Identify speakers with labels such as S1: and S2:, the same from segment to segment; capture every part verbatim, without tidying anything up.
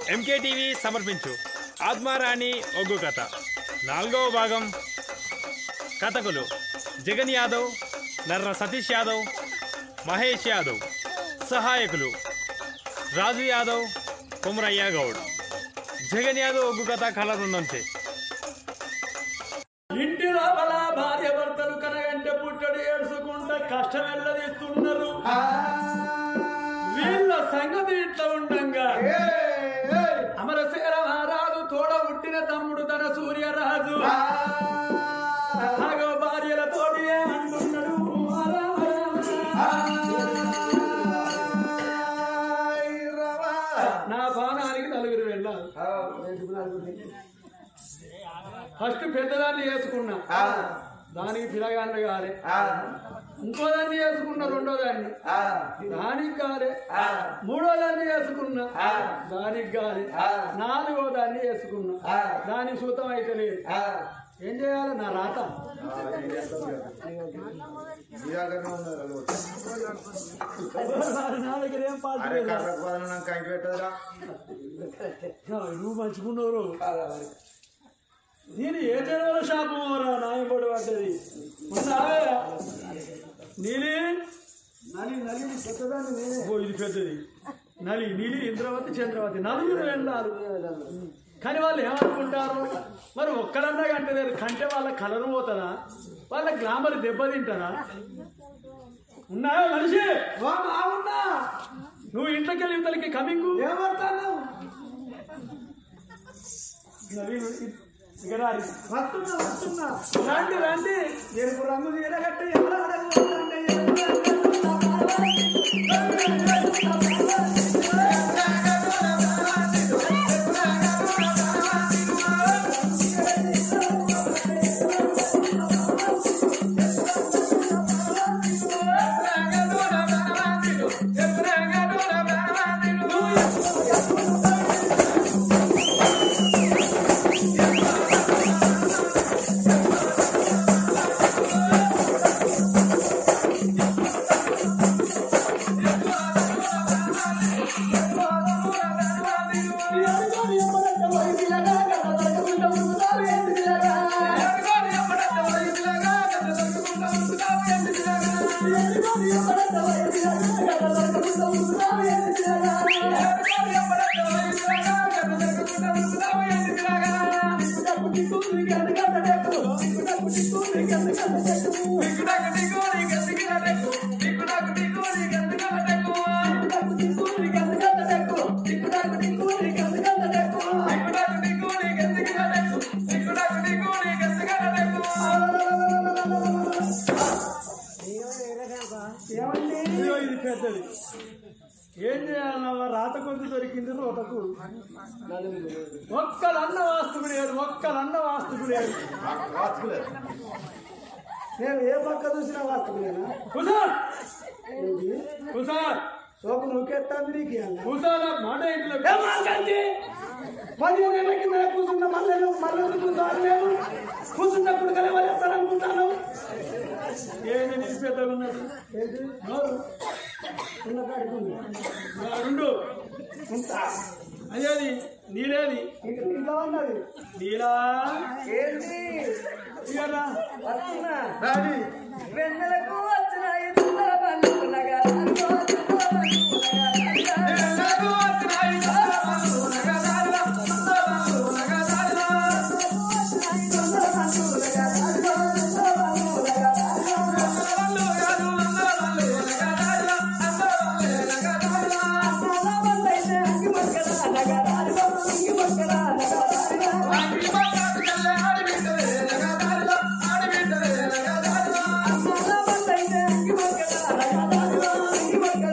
S1: MK TV సమర్పించు ఆత్మారాణి ఒగ్గు కథ నాలుగవ భాగం. కథకులు జగన్ యాదవ్, నర్ర సతీష్ యాదవ్, మహేష్ యాదవ్. సహాయకులు రాజు యాదవ్, కుమరయ్య గౌడ్. జగన్ యాదవ్ ఒగ్గు కథ కళనుందంతే.
S2: ఇంటి లోపల భార్య భర్తలు కనగంటే పుట్టడు ఏడుచుకుంటా కష్టం ఎల్లదీస్తున్నారు. వీళ్ళ సంగతి ఇట్లా ఉండంగా అమరశేర మహారాజు తోడ పుట్టిన తమ్ముడు తన సూర్యరాజు భార్యలతోటి అంటున్నాడు, నా బాణానికి నలుగురు వెళ్ళాలి. ఫస్ట్ పెద్దదాన్ని వేసుకున్నా, దానికి పిల్లగాళ్ళు కాలే. ఇంకో దాన్ని వేసుకున్నా, రెండో దాన్ని దానికి కాలే. మూడో దాన్ని వేసుకున్నా, దానికి కాలే. నాలుగో దాన్ని వేసుకున్నా, దానికి సూతం అయితే లేదు. ఏం చేయాలి? నా రాత నా దగ్గర ఏం పాటు నువ్వు మంచుకున్నారు. నేను ఏ జనవల శాపం నాయపడి పడ్డది ఉన్నావే. నీలి నలి నలి పెద్దదాన్ని నేనే. ఓ ఇది పెద్దది నలి, నీలి, ఇంద్రవతి, చంద్రవతి నలుగురు వెళ్ళారు. కానీ వాళ్ళు ఏమనుకుంటారు? మరి ఒక్కడన్నా కంటే కంటే వాళ్ళ కలరు పోతుందా? వాళ్ళ గ్లామర్ దెబ్బతింటారా? ఉన్నావా మనిషి? బాగున్నా. నువ్వు ఇంట్లోకి వెళ్ళి ఇంతలకి కమింగ్ ఏమవుతాను? వస్తున్నా వస్తున్నా రండి రండి. ఎరుపు రంగు తీరగట్టి ఏం చేయాలన్నా? రాత కొద్ది దొరికింది రోతకు. ఒక్కలన్న వాస్తుకు లేదు, ఒక్కలన్న వాస్తుకు లేదు. నేను ఏ పక్క చూసినా వాస్తుకు లేనా? కుసార్ కుసార్ సోపు నూకెత్తాను నీకు. కుసార్ మాట ఇంట్లో పదిహేను ఏళ్ళ కింద కూర్చున్న మళ్ళీ మళ్ళీ కూర్చోాలి. నేను కూర్చున్నప్పుడు కదా వాళ్ళు ఎత్తారనుకుంటాను. ఏంటి నీ పెద్దగా ఉన్నది? ఏంటి ఉన్న కాడికి రెండు ఉంటా. అదేది నీలేది ఇంకా ఉన్నది. నీలా ఏంటి రాడి వెన్నెలకు వచ్చిన
S3: Thank you.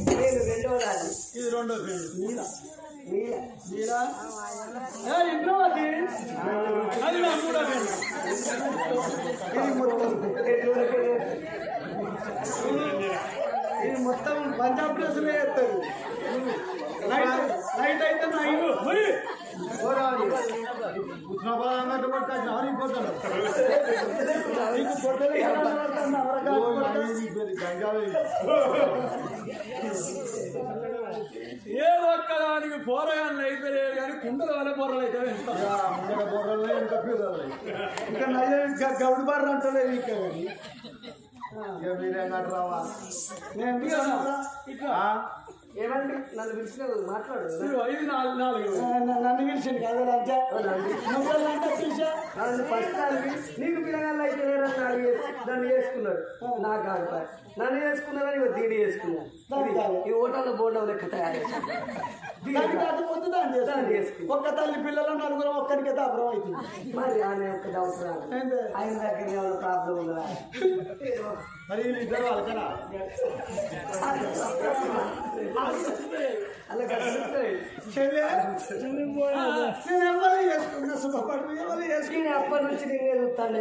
S3: నేను రెండో దాన్ని
S2: ఇది రెండో పేరు
S3: నీల నీల
S2: మీరా ఏ ఇంద్రవతి అది నా మూడో పేరు
S3: ఇది మొత్తం
S2: ఇది మొత్తం పంజాబ్ డ్రెస్సులే వేస్తారు నైట్ నైట్ అయితే నైన్ పోరాడు ఉస్మాబాద్ అన్నట్టు పట్టాలి ఆరిపోతాను నీకు పొట్టలు ఏ ఒక్కదానికి పోరగాళ్ళు అయితే లేదు కానీ కుండల వల్ల బొర్రలు అయితే ముందర బొర్రలు ఇంకా పిల్లలు ఇంకా నయ్య ఇంకా గౌడు బర్ర అంటలేదు ఇంకా కానీ మీరేనాడు రావా నేను ఇట్లా
S3: ఏమండి నన్ను పిలిచిన మాట్లాడు
S2: ఇది నాలుగు నాలుగు నన్ను పిలిచింది కదా
S3: నన్ను ఫస్ట్ నీకు పిల్లగాళ్ళు అయితే వేరన్నా నన్ను చేసుకున్నాడు నాకు కాదు నన్ను చేసుకున్నారని ఇక దీడి చేసుకున్నాను ఈ ఓటాల బోండం లెక్క తయారు
S2: ఒక్క తల్లి పిల్లలు నలుగురు ఒక్కరికి అప్రం అవుతుంది
S3: మరి ఆయన యొక్క అవసరం ఆయన దగ్గర ఏమైనా ప్రాబ్లం ఉందా
S2: మరి ఇద్దరు వాళ్ళకరా
S3: అలా కలుస్తాయి
S2: నేను ఎవరు చేసుకున్నా శుభపడు ఎవరు చేసుకుని
S3: నేను అప్పటి నుంచి నేను ఎదుగుతాను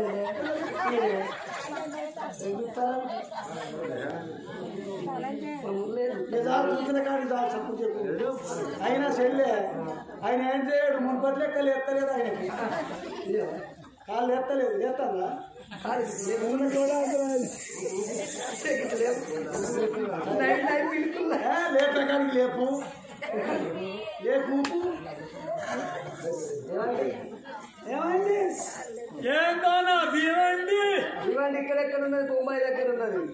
S2: నిజాలు చూసిన కానీ చాలా తప్పు చెప్పు ఆయన చెల్లె ఆయన ఏం చేయడు మున్పటి లెక్కలు ఎత్తలేదు ఆయనకి కాళ్ళు ఎత్తలేదు ఎత్తాలా లేపే కానీ లేపు లేపు ఏమైంది ఏంటోనా బియ్యమండి
S3: ఇవ్వండి ఇక్కడెక్కడ ఉన్నది బొంబాయి దగ్గర ఉన్నది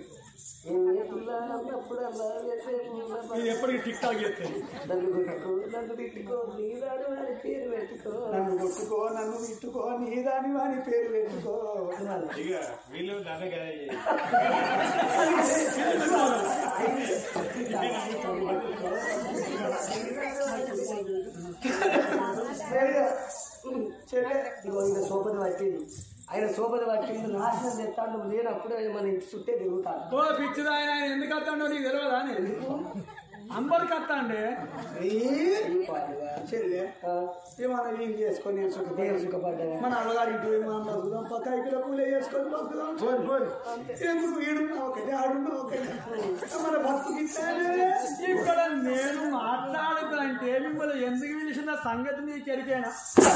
S2: ఇది ఎప్పటికీ టిక్ టాక్ చేస్తాను
S3: నన్ను కొట్టుకో నన్ను తిట్టుకో నీ దాని వాడి పేరు పెట్టుకో
S2: నన్ను కొట్టుకో నన్ను తిట్టుకో నీ దాని వాడి పేరు పెట్టుకో
S1: ఇక వీళ్ళు నన్ను
S3: ఇగో ఈయన సోపతి పట్టింది ఆయన సోపతి పట్టింది నాశనం తెస్తాడు నేను అప్పుడే మన ఇంటి చుట్టే తిరుగుతాను
S2: ఓ పిచ్చిది ఆయన ఎందుకు వస్తాడో నీకు తెలియదా అంబరికి వస్తా అండి చెల్లె ఏమన్నా ఏం చేసుకొని
S3: సుఖపడ్డా
S2: మన అమ్మగారి ఇంటి పోయి మనం బతుకుదాం పక్క ఇక్కడ పూలే చేసుకొని బతుకుదాం ఎందుకు ఈడున్నా ఒకటి ఆడున్నా ఒకటి మన బతుకు ఇక్కడ నేను మాట్లాడుతుంటే మిమ్మల్ని ఎందుకు పిలిచిన సంగతి నీకు ఎరికేనా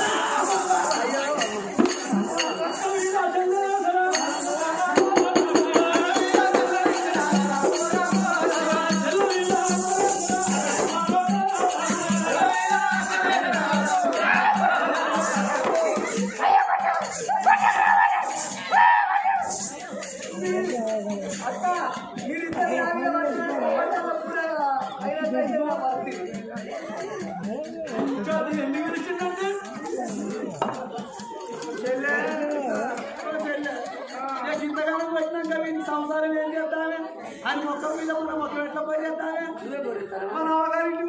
S2: సంసారం ఏం చేస్తామే అని మొక్క మీద ఉన్న మొక్క ఎట్లా పోయి చేస్తామే మన అవగారికి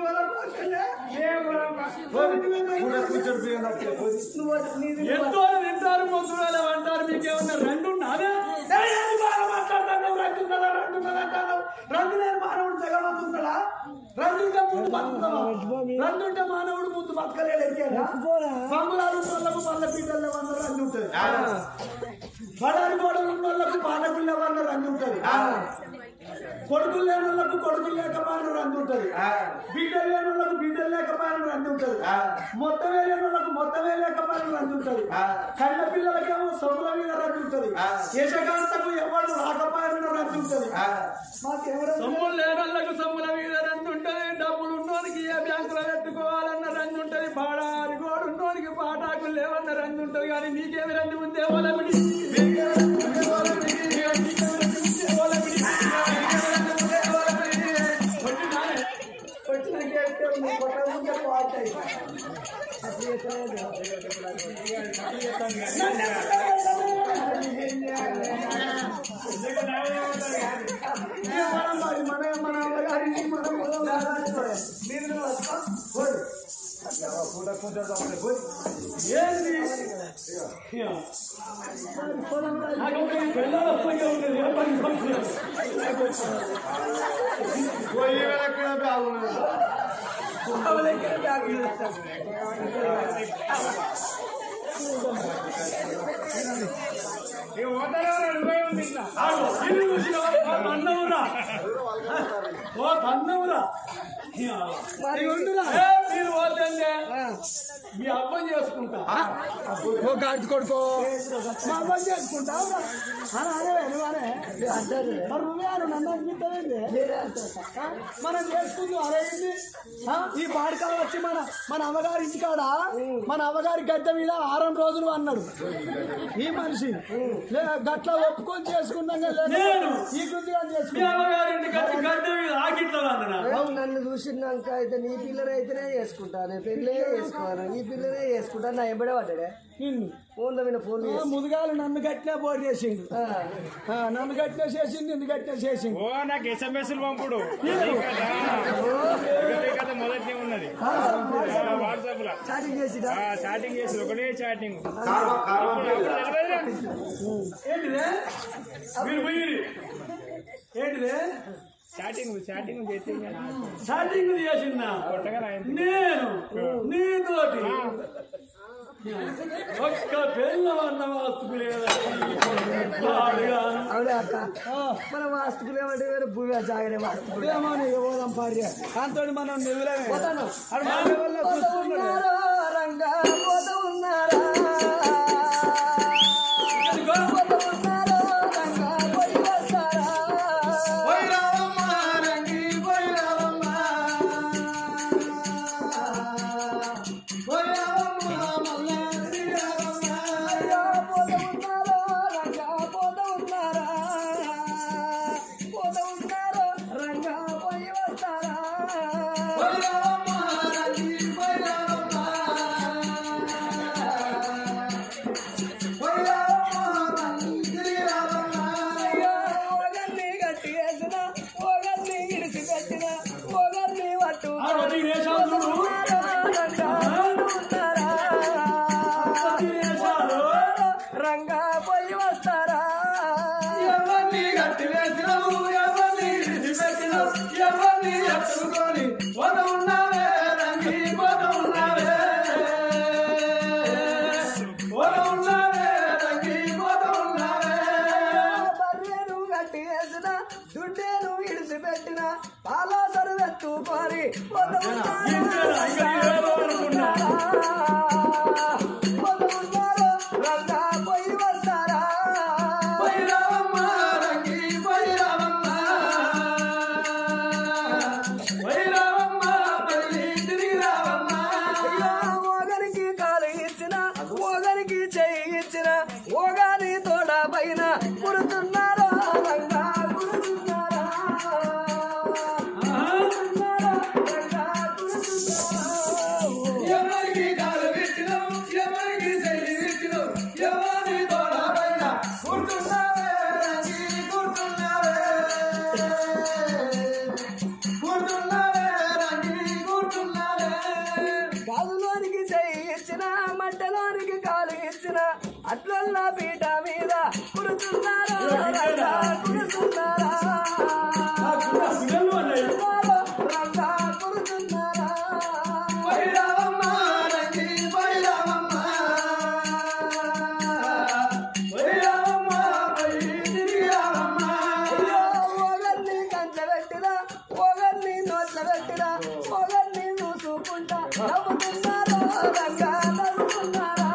S2: ఎంతో వింటారు మొత్తులు అంటారు మీకేమన్నా రెండు ఉన్నారే మాట్లాడతాను రెండు కదా రెండు కదా అంటాను రెండు లేని మానవుడు తెగబడుతున్నాడా రెండుంటే ముందు బతుకుతావా రెండుంటే మానవుడు ముందు బతకలేడు ఎరికేనా బంగుళాలు వాళ్ళకు వాళ్ళ పీటల్లో వంద రంగు ఉంటుంది పడాలి గోడలు ఉన్న వాళ్ళకు పానకులు వాళ్ళ రంగు ఉంటుంది కొడుకులు లేని వాళ్ళకు కొడుకులు లేకపోయిన రంగు ఉంటుంది బిడ్డలు లేని వాళ్ళకు బిడ్డలు లేకపోయిన రంగు ఉంటుంది మొత్తమే లేని వాళ్ళకు మొత్తమే లేకపోయిన రంగు ఉంటుంది కళ్ళ పిల్లలకేమో సొమ్ముల మీద రంగు ఉంటుంది యశకాంతకు ఎవరు రాకపోయిన రంగు ఉంటుంది సొమ్ములు లేని వాళ్ళకు సొమ్ముల మీద రంగు ఉంటుంది డబ్బులు ఉన్నోనికి ఏ బ్యాంకులో పెట్టుకోవాలన్న రంగు ఉంటుంది పాడారి గోడు ఉన్నోనికి పాటాకులు లేవన్న రంగు ఉంటుంది కానీ నీకేమి రంగు ఉందే వాళ్ళమిడి బ్యాగ్ ఉన్నది
S3: బ్యాగ్
S2: అన్నవురా ఓ అన్నవురా
S3: మరి ఉండురా
S2: మీరు పోతే మీ అబ్బని చేసుకుంటా
S3: ఓ గాడి కొడుకో మా అబ్బని చేసుకుంటా మరి నువ్వే నన్ను అనిపిస్తావేంటి మనం చేసుకుంది అరేంటి ఈ పాడకాలం వచ్చి మన మన అమ్మగారి ఇంటికాడ మన అమ్మగారి గద్దె మీద ఆరం రోజులు అన్నాడు ఈ మనిషి గట్ల ఒప్పుకొని చేసుకున్నాం ఈ గురించి నన్ను చూసినాక అయితే నీ పిల్లలు అయితేనే చేసుకుంటాను పెళ్ళే చేసుకోవాలి ఈ పిల్లనే చేసుకుంటాను నా ఎంబడే పడ్డాడే ఫోన్ మీద ఫోన్ ముందుగాలు నన్ను గట్టినా పోటీ చేసిండు నన్ను గట్టినా చేసింది నిన్ను గట్టినా చేసింది
S1: ఓ నాకు ఎస్ఎంఎస్ పంపుడు మొదటి ఉన్నది వాట్సాప్ లో
S3: చాటింగ్ చేసి
S1: చాటింగ్ చేసి ఒకటే చాటింగ్
S2: ఏంటిదే మీరు పోయి ఏంటిదే
S1: చాటింగ్ చాటింగ్ చేసి
S2: చాటింగ్ చేసిందా నేను నీతోటి ఒక్క పెళ్ళ అన్న వాస్తుకు
S3: అవునే అక్క మన వాస్తుకులు ఏమంటే వేరే భూమి జాగరే వాస్తుకులు ఏమని పోదాం పాడి దాంతో మనం నిధులమే రంగా పోత ఉన్నారా రంగా పోయి వస్తారా
S2: ఎవరిని గట్టి వేసినావు ఎవరిని పెట్టినావు ఎవరిని ఎత్తుకొని వద ఉన్నావే రంగి వద ఉన్నావే వద ఉన్నావే రంగి వద ఉన్నావే
S3: బర్రెను గట్టి వేసిన దుడ్డేను ఇడిసి పెట్టిన పాలాసరు ఎత్తుకొని వద ఓగాని తోడ పైన పుడుతున్నారా రంగా పుడుతున్నారా
S2: ఎవరికి కాలు పెట్టినావు ఎవరికి చెయ్యి పెట్టినావు ఎవరి తోడ పైన పుడుతున్నావే రంగి పుడుతున్నావే పుడుతున్నావే రంగి పుడుతున్నావే
S3: గాజులోనికి చెయ్యి ఇచ్చిన మట్టలోనికి కాలు ఇచ్చిన అట్లల్లా పీట మీద పుడుతున్నారా రంగా పుడుతున్నారా రంగా పుడుతున్నారా
S2: వైరావమ్మ రంగి వైరావమ్మ వైరావమ్మ వై తిరిగావమ్మ
S3: ఓగల్ని కంచె పెట్టినా ఓగల్ని నోట్ల పెట్టినా ఓగల్ని చూసుకుంటా నవ్వుతున్నారా రంగా నవ్వుతున్నారా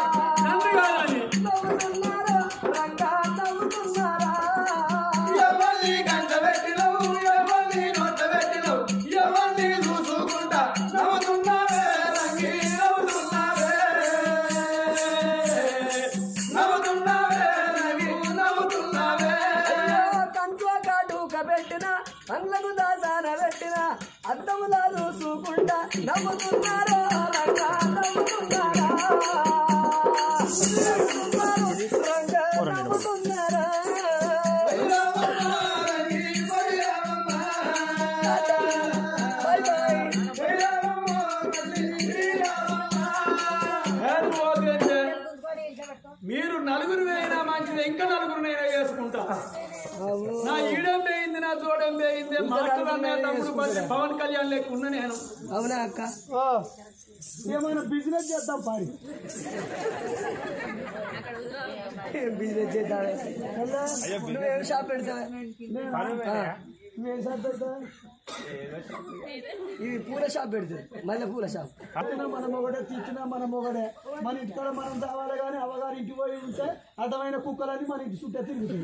S3: నవ్వుతున్నారా రంగా నవ్వుతున్నారా
S2: ఎవరిని గంట పెట్టినవు ఎవరిని నోట పెట్టినవు ఎవరిని చూసుకుంటా నవ్వుతున్నావే రంగి నవ్వుతున్నావే నవ్వుతున్నావే రంగి నవ్వుతున్నావే
S3: కంట్లో కాటుక పెట్టిన కళ్ళకు దాసాన పెట్టిన అద్దములా చూసుకుంటా నవ్వుతున్నారా రంగా నవ్వుతున్నారా రంగా నవ్వుతున్నారా
S2: వైరావమ్మ రంగి వైరావమ్మ
S3: బై బై
S2: వైరావమ్మ తల్లి శ్రీరామమ్మ మీరు నలుగురు అయినా మంచిది ఇంకా నలుగురినైనా చేసుకుంటా నా ఈడం పోయింది నా చూడం పోయింది మాటలు అన్నయ్య తమ్ముడు పవన్ కళ్యాణ్ లేక ఉన్నా నేను.
S4: అవునా అక్క?
S3: ఏమైనా బిజినెస్ చేద్దాం పాడి
S4: బిజినెస్ చేద్దాం. నువ్వేం షాప్ పెడతావా? ఇది పూల షాప్ పెడుతుంది, మళ్ళీ పూల షాప్.
S3: మన మొగడే తిట్టినా మన మొగడే. మన ఇంటికాడ మనం తావాలి కానీ అవగారు ఇంటికి పోయి ఉంటే అర్థమైన కుక్కలన్నీ మన ఇంటి చుట్టూ తిరుగుతుంది.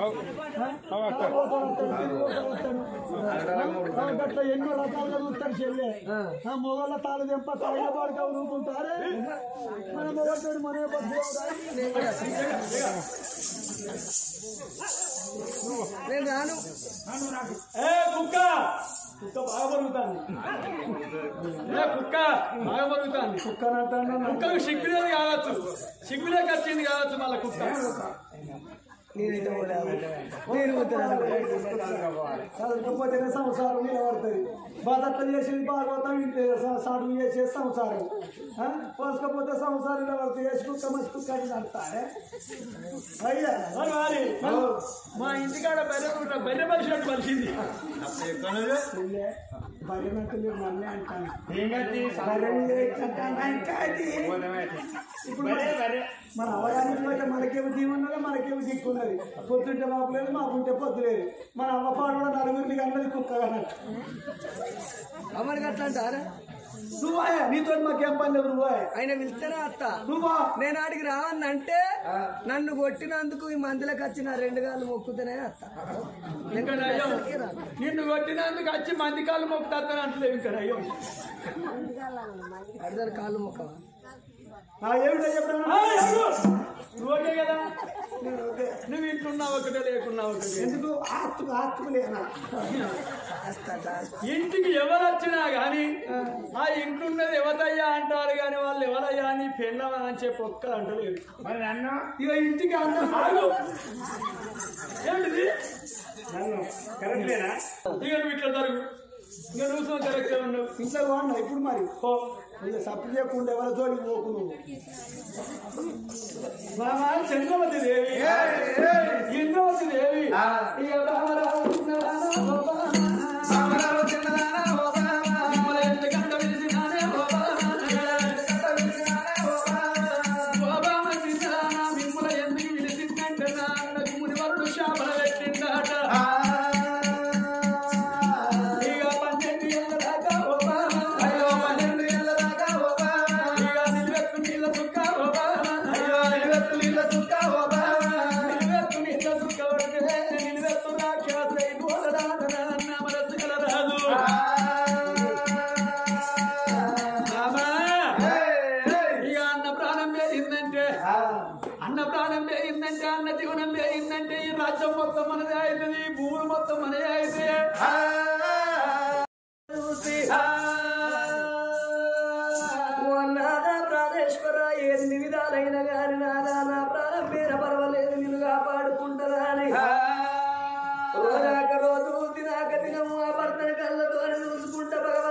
S3: అట్లా ఎన్నో రకాలుగా చూస్తారు చెల్లె. మొగళ్ళ తాళ దెంప తాళ పాడుగా ఊరుకుంటారే మన మొగడు మన
S4: నేను రాను.
S2: కుక్క కుక్క బాగా పరుగుతాను. కుక్క బాగా పరుగుతాను.
S3: కుక్క అంటాను.
S2: కుక్కకు సిగ్గులేదు కావచ్చు, సిగ్గులేక వచ్చింది కావచ్చు మళ్ళీ కుక్క.
S4: నేనైతే నేను
S3: చదవకపోతేనే సంసారం నిలబడుతుంది. బాధట్లు చేసేది భాగవతం ఇంతే సాధువు చేసే సంసారం. పోసకపోతే సంసారం నిలబడుతుంది. వేసుకుక్క మసుకుక్క నడతారే అయ్యా.
S2: మా ఇంటికాడ బర్రె బర్రె పరిచినట్టు పరిచింది.
S3: బర్రెనట్టు మీరు నన్నే అంటాను. ఇప్పుడు మన అవగానికి పోతే మనకేమి దీవున్నదో మనకేమి దిక్కున్నది. పొద్దుంటే మాకు లేదు, మాకుంటే పొద్దు లేదు. మన అమ్మపాడు కూడా నలుగురిని అన్నది కుక్క అన్నట్టు.
S4: అమ్మడికి అట్లా అంటారా?
S3: నువ్వా నీతో మాకేం పని లేదు. నువ్వా
S4: ఆయన వెళ్తేనే అత్త.
S3: నువ్వా
S4: నేను ఆడికి రావన్నంటే నన్ను కొట్టినందుకు ఈ మందులకు వచ్చిన రెండు గాళ్ళు మొక్కుతేనే అత్త.
S2: నిన్ను కొట్టినందుకు వచ్చి మంది కాళ్ళు మొక్కుతాను అంటలేవు. ఇక్కడ అయ్యో
S4: అడిదారు కాళ్ళు మొక్కవా?
S3: ఏమిటో చెప్పాను.
S2: ఓకే కదా, నువ్వు ఇంటున్నావు ఒకటే లేకున్నావు ఒకటే.
S3: ఎందుకు ఆస్తుకు ఆస్తుకు లేనా?
S2: ఇంటికి ఎవరు వచ్చినా గాని ఆ ఇంట్లున్నది ఎవరయ్యా అంటారు కానీ వాళ్ళు ఎవరయ్యా అని పెళ్ళమా అని చెప్పి ఒక్కరు అంటలేదు.
S1: మరి నన్ను
S2: ఇక ఇంటికి అందరూ ఏంటిది
S1: నన్ను కరెక్టేనా?
S2: ఇక నువ్వు ఇట్లా జరుగు. ఇక నువ్వు కరెక్టే ఉన్నావు.
S3: ఇంట్లో బాగున్నా ఇప్పుడు మరి ఇక సప్పు చేయకుండా ఎవరి జోలికి పోకు నువ్వు.
S2: చంద్రవతి దేవి ఇంద్రవతి దేవి ఇక ఎందుకంటే పిలిచినానే మిమ్మల ఎందుకు పిలిచిందంటే నాకు మునివరుడు శాపన పెట్టిందట. ఇక పన్నెండు ఏళ్ళ దాకా అయ్యో పన్నెండు ఏళ్ళ దాకా ఇక నిలబెట్టు నీళ్ళ చుక్క నిలబెట్టు నీళ్ళ చుక్క నిలబెట్టు నీళ్ళ చుక్క పడితే నిలబెట్టు రాక్షసై పోలరాదన్న మనసు కలరాదు. ఇక అన్న ప్రాణం పేరిందంటే అన్న ప్రాణం పేరిందంటే అన్న జీవనం పేరిందంటే ఈ రాజ్యం మొత్తం మనదే అవుతుంది, ఈ భూములు మొత్తం మనదే అయితే
S4: నాదా ప్రాణేశ్వర ఎన్ని విధాలైన గాని నాదా నా ప్రాణం పేర పర్వాలేదు నిన్ను కాపాడుకుంటారా అని రోజాక రోజు తినాక దినము ఆ భర్తని కళ్ళతో చూసుకుంటా భగవంతుడు